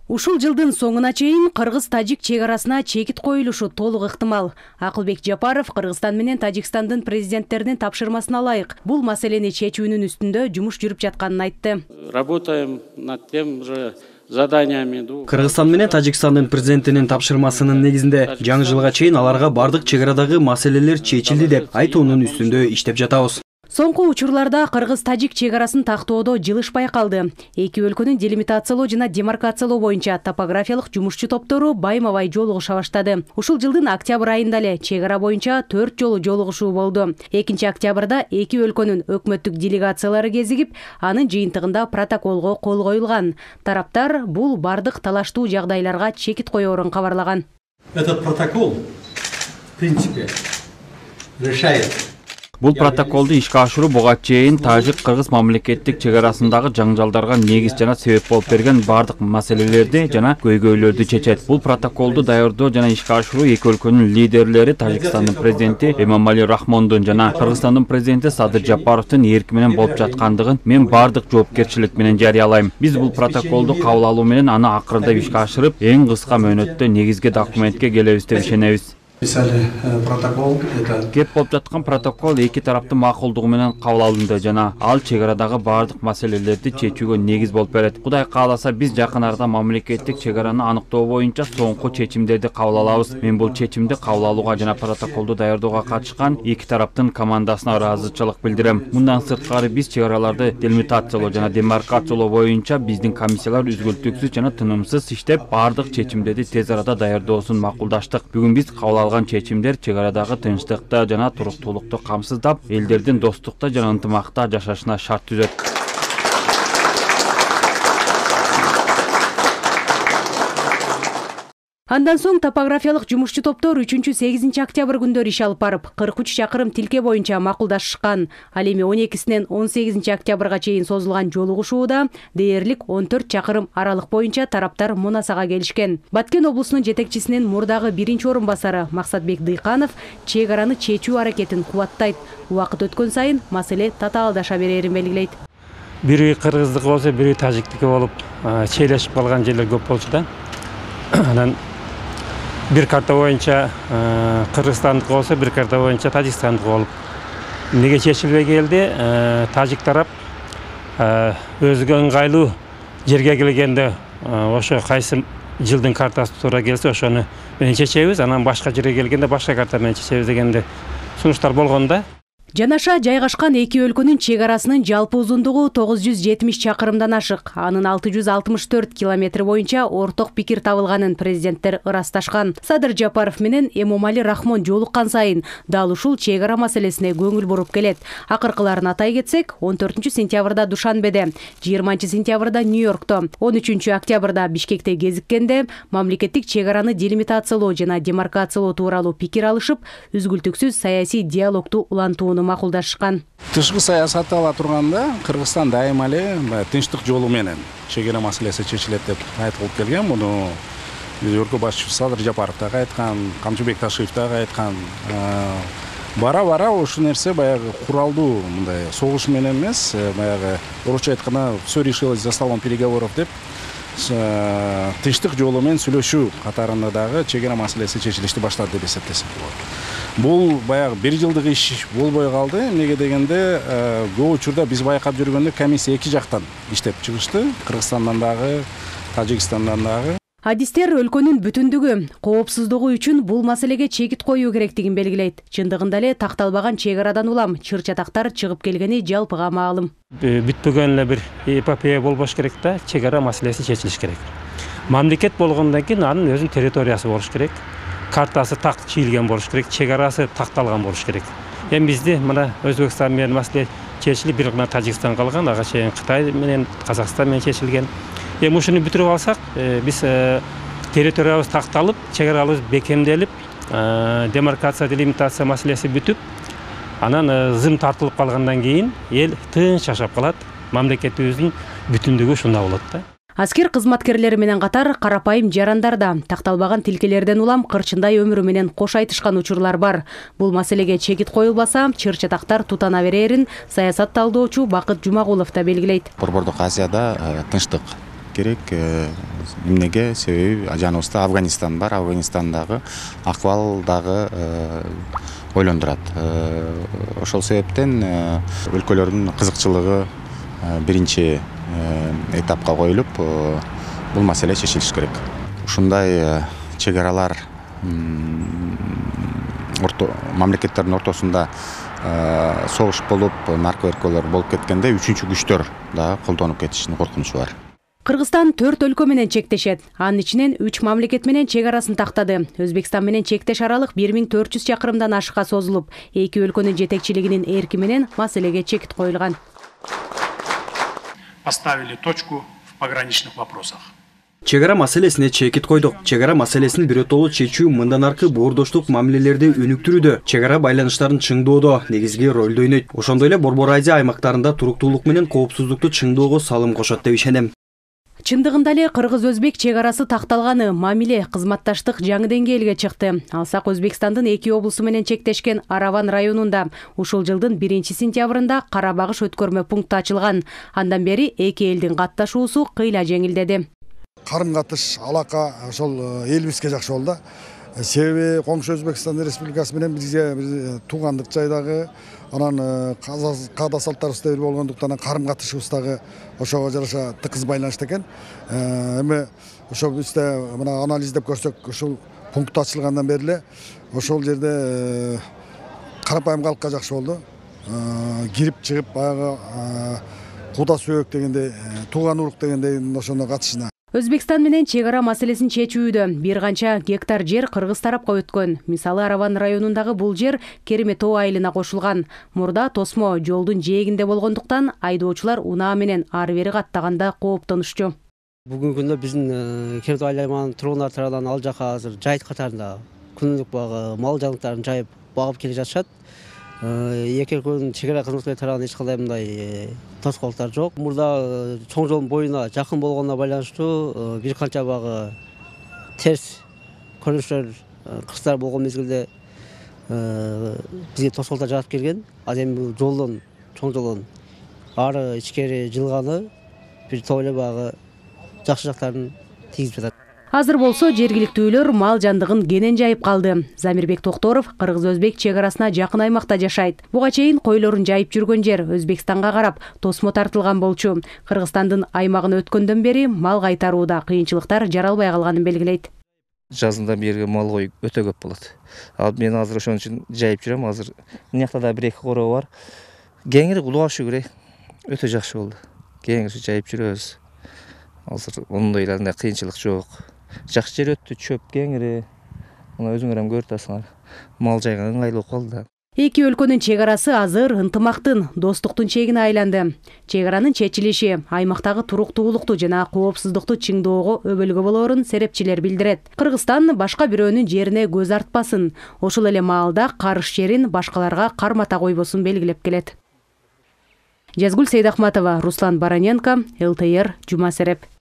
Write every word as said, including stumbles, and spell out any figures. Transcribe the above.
Ушул жылдын соңуна чейин Кыргыз-Тажик чек арасына чекит коюлушу толук ыктымал. Акылбек Жапаров Кыргызстан менен Тажикстандын президенттеринин тапшырмасына ылайык бул маселени чечүүнүн үстүндө жумуш жүрүп жатканын айтты. Работаем над тем же заданиями. Кыргызстан менен Тажикстандын президентинин тапшырмасынын негизинде жаңы жылга чейин аларга бардык чек арадагы маселелер чечилди деп айтуунун үстүндө иштеп жатабыз. Соңку учурларда Кыргыз-Тажик чек арасын тактоодо жылыш байкалды. Эки өлкөнүн делимитациялоо жана демаркациялоо боюнча топографиялык жумушчу топтору байма-бай жолугуша баштады. Ушул жылдын октябрь айында эле чек ара боюнча төрт жолу жолугушуу болду. экинчи октябрда эки өлкөнүн өкмөттүк делегациялары кезигип, анын жыйынтыгында протоколго кол коюлган. Тараптар бул бардык талаштуу жагдайларга чекит коёрун кабарлаган. Этот протокол, в принципе, решает. Бул протоколду ишке ашыруу буга чейин Тажик-Кыргыз мамлекеттик чек арасындагы жаңжалдарга негиз жана себеп болуп берген бардык маселелерди жана көйгөйлөрдү чечет. Бул протоколду даярдоо жана ишке ашыруу эки өлкөнүн лидерлери Тажикстандын президенти Эмомали Рахмондун жана Кыргызстандын президенти Садыр Жапаровдун эрки менен болуп жаткандыгын мен бардык жоопкерчилик менен жарыялайм. Биз бул протоколду кабыл алуу менен аны акырында ишке ашырып, эң кыска мөөнөттө негизги документке келебиз деп ишенебиз. Протокол это кеп болуп жаткан протокол эки тараптын макулдугу менен кабыл алынды жана ал чек арадагы бардык маселелерди чечүүгө негиз болуп берет. Кудай кааласа биз жакын арада мамлекеттик чек араны аныктоо боюнча соңку чечимдерди кабыл алабыз. Мен бул чечимди кабыл алууга жана протоколду даярдоого катышкан эки тараптын командасына ыраазычылык билдирем. Мындан сырткары биз чек араларды делимитациялоо жана демаркациялоо боюнча биздин комиссиялар үзгүлтүксүз жана тынымсыз иштеп, бардык чечимдерди тез арада даярдоосун макулдаштык. Бүгүн биз кабыл чечимдер чек арадагы тынчтыкты жана туруктуулукту камсыздап, элдердин достукта жана ынтымакта жашашына шарт түзөт. Андан соң топографиялык жумушчу топтор үчүнчү сегизинчи октябрь күндөрү иш алып барып, кырк үч чакырым тилке боюнча макулдашышкан. Ал эми он экисинен он сегизинчи октябрга чейин созулган жолугушууда дээрлик он төрт чакырым аралык боюнча тараптар мунасага келишкен. Баткен облусунун жетекчисинин мурдагы биринчи орун басары Максатбек Дыйканов чек араны чечүү аракетин кубаттайт. Убакыт өткөн сайын маселе татаалдаша берерин белгилейт. Бири кыргыздык болсо, бири тажиктики болуп, чейлешип калган жерлер көп болчу да. Анан bir karta boyunca Kırgızstanlık olsa bir karta boyunca Tacikstanlık olup nege çeşilbe geldi. Tacik taraf özgü ыңгайлуу жерге келгенде ошо кайсы жылдын картасы туура келсе ошону менен чечебиз, анан башка жерге келгенде башка карта менен чечебиз дегенде сунуштар болгондо. Жанаша жайгашкан эки өлкөнүн чек арасынын жалпы узундугу тогуз жүз жетимиш чакырымдан ашык. Анын алты жүз алтымыш төрт километр боюнча орток пикир табылганын президенттер ырасташкан. Садыр Жапаров менен Эмомали Рахмон жолуккан сайын дал ушул чек ара маселесине көңүл буруп келет. Акыркыларын атай кетсек, он төртүнчү сентябрда Душанбеде, жыйырманчы сентябрда Нью-Йоркто, он үчүнчү октябрда Бишкекте кезиккенде мамлекеттик чек араны делимитациялоо жана демаркациялоо тууралуу пикир алышып, үзгүлтүксүз саясий диалогту улантууну макулдашкан. Тышкы саясатты ала турганда Кыргызстан дайыма эле тынчтык жолу менен чек ара маселеси чечилет деп айтылып келген. Муну өлкө башчысы Садыр Жапаров да айткан, Камчыбек Ташиев да айткан. Бара-бара ушул нерсе баягы куралдуу мындай согуш менен эмес, баягы орусча айтканда всё решилось за столом переговоров деп тынчтык жолу менен сүйлөшүү катарында дагы чек ара маселеси чечилишти баштады деп эсептесек болот. Бул баягы бир жылдык иш болбой калды. Эмнеге дегенде көп учурда биз байкап жүргөндө комиссия эки жактан иштеп чыгышты. Кыргызстандан дагы, Тажикстандан дагы. Адистер өлкөнүн бүтүндүгү, коопсуздугу үчүн бул маселеге чекит коюу керектигин белгилейт. Чындыгында эле такталбаган чек арадан улам чыр-чатактар чыгып келгени жалпыга маалым. Бүтпөгөн эле бир эпопея болбош керек да, чек ара маселеси чечилиш керек. Мамлекет болгондон кийин анын өзүнүн территориясы болуш керек. Картасы так чийилген болуш керек, чек арасы такталган болуш керек. Эми бизде мына Өзбекстан менен маселе чечилип, бир гана Тажикстан калган, ага чейин Кытай менен, Казакстан менен чечилген. Эми ушуну бүтүрүп алсак, биз территориябыз такталып, чек арабыз бекемделип, демаркация, делимитация маселеси бүтүп, анан зым тартылып калгандан кийин эл тынч жашап калат. Мамлекетибиздин бүтүндүгү ушунда болот да. Аскер кызматкерлери менен катар карапайым жарандар да такталбаган тилкелерден улам кырчындай өмүрү менен кош айтышкан учурлар бар. Бул маселеге чекит коюлбаса, чыр-чатактар тутана берерин саясат талдоочу Бакыт Жумагулов да белгилейт. Борбордук Азияда тынчтык керек. Эмнеге? Себеби жаныбызда Афганистан бар. Афганистандагы акыбал дагы ойлондурат. Ошол себептен өлкөлөрдүн кызыкчылыгы биринчи этапка коюлуп, бул маселе чечилиш керек. Ушундай чегаралар мамлекеттердин ортосунда согуш болуп, нарко эркөлөр болуп кеткенде үчүнчү күчтөр да колдонуп кетишинин коркунучу бар. Кыргызстан төрт өлкө менен чектешет. Анын ичинен үч мамлекет менен чек арасын тактады. Өзбекстан менен чектеш аралык бир миң төрт жүз чакырымдан ашыкка созулуп, эки өлкөнүн жетекчилигинин эрки менен маселеге чекит коюлган. Поставили точку в пограничных вопросах. Чегара маселесине чекит койдук. Чегара маселесин биротолуу чечүү мындан аркы боордоштук мамилелерди өнүктүрүүдө, чегара байланыштарын чыңдоодо негизги ролду ойнойт. Ошондой эле Борбор Азия аймактарында туруктуулук менен коопсуздукту чыңдоого салым кошот деп ишенем. Чындыгында эле кыргыз-өзбек чек арасы такталганы мамиле, кызматташтык жаңы деңгээлге чыкты. Алсак Өзбекстандын эки облусу менен чектешкен Араван районунда ушул жылдын биринчи сентябрында Карабагыш өткөрмө пункту ачылган. Андан бери эки элдин катташуусу кыйла жеңилдеди. Карым катыш алака ошол элибизге жакшы болду. Себеби коңшу Өзбекстан Республикасы менен бизге туугандык жайдагы, анан каада салттарыбыз бир болгондуктан карым катышыбыз дагы ошого жараша тыкыз байланышты экен. Эми ошол бизде мына анализдеп көрсөк, ушул пункт ачылгандан бери эле ошол жерде карапайым калкка жакшы болду. Кирип чыгып баягы куда сөөк дегенде, тууган урук дегенде ошондо катышына. Өзбекстан менен чек ара маселесин чечүүдө бир канча гектар жер кыргыз тарапка өткөн. Мисалы Араван районундагы бул жер Кереме тоо айылына кошулган. Мурда тосмо жолдун жээгинде болгондуктан айдоочулар унаа менен ары бери каттаганда кооптонушчу. Бүгүнкү күндө биздин Кереме тоо аймагынын тургундар тарабынан ал жака азыр жайыт катарында күнүлүк багы мал жаныктарын жайып багып келе жатышат. Эки өлкөнүн чек ара кызматкерлери тарабынан эч кандай мындай тоскоолдуктар жок. Мурда чоң жолдун боюна жакын болгонуна байланыштуу бир канча багы терс көрүнүштөр кырсыздар болгон мезгилде бизге тоскоолдуктар жаратып келген. Ал эми бул жолдон, чоң жолдон ары ичкери жылганы бир топ эле багы жакшы жактарын тийгизип жатат. Азыр болсо жергиликтүүлөр мал жандыгын кенен жайып калды. Замирбек Токторов кыргыз-өзбек чек арасына жакын аймакта жашайт. Буга чейин койлорун жайып жүргөн жер Өзбекстанга карап тосмо тартылган болчу. Кыргызстандын аймагына өткөндөн бери мал кайтарууда кыйынчылыктар жаралбай калганын белгилейт. Жазында берге мал кой өтө көп болот. Ал мен азыр ошон үчүн жайып жүрөм. Азыр мынакта да бир эки короо бар. Кеңири Кулуга шүгүр өтө жакшы болду. Кеңири жайып жүрөбүз. Азыр ондой эле кыйынчылык жок. Жакшы жер өттү, чөп кеңири. Мына өзүңөр ham көрүп атасыңар. Мал жайга ыңгайлуу болуп калды. Эки өлкөнүн чек арасы азыр ынтымактын, достуктун чегине айланды. Чек аранын чечилиши аймактагы туруктуулукту жана коопсуздукту чыңдоого өбөлгө болоорун серепчилер билдирет. Кыргызстан башка бирөөнүн жерине көз артпасын, ошол эле маалда карыш жерин башкаларга кармата койбосун белгилеп келет. Жазгүл Сейдахматова, Руслан Бараненко, эл тэ эр, Жума Сереп.